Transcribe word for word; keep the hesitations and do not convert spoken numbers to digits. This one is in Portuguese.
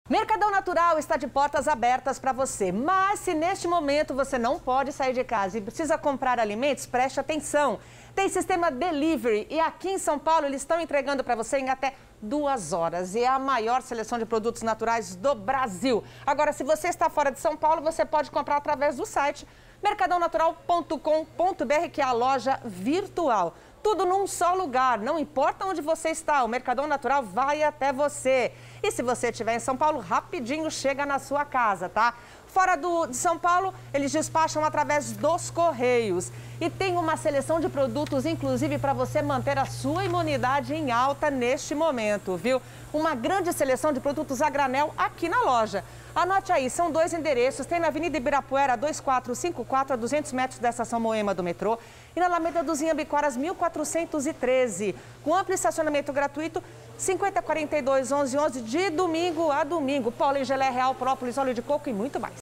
Mercadão Natural está de portas abertas para você, mas se neste momento você não pode sair de casa e precisa comprar alimentos, preste atenção. Tem sistema delivery e aqui em São Paulo eles estão entregando para você em até duas horas. E é a maior seleção de produtos naturais do Brasil. Agora, se você está fora de São Paulo, você pode comprar através do site mercadão natural ponto com ponto br, que é a loja virtual. Tudo num só lugar, não importa onde você está, o Mercadão Natural vai até você. E se você estiver em São Paulo, rapidinho chega na sua casa, tá? Fora do, de São Paulo, eles despacham através dos Correios. E tem uma seleção de produtos, inclusive, para você manter a sua imunidade em alta neste momento, viu? Uma grande seleção de produtos a granel aqui na loja. Anote aí, são dois endereços, tem na Avenida Ibirapuera dois quatro cinco quatro, a duzentos metros da estação Moema do metrô, e na Alameda dos Inhambiquaras mil quatrocentos e treze, com amplo estacionamento gratuito, cinquenta, quarenta e dois, onze, onze, de domingo a domingo. Pólen, gelé real, própolis, óleo de coco e muito mais.